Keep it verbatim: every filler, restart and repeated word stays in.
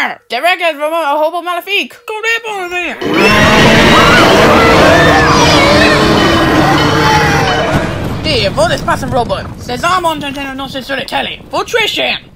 Bonheur! Avec est vraiment un robot maléfique! Coudez pour dire! Dis, vous l'espace robot, ces armes ont été annoncées sur la télé. Vous trichez!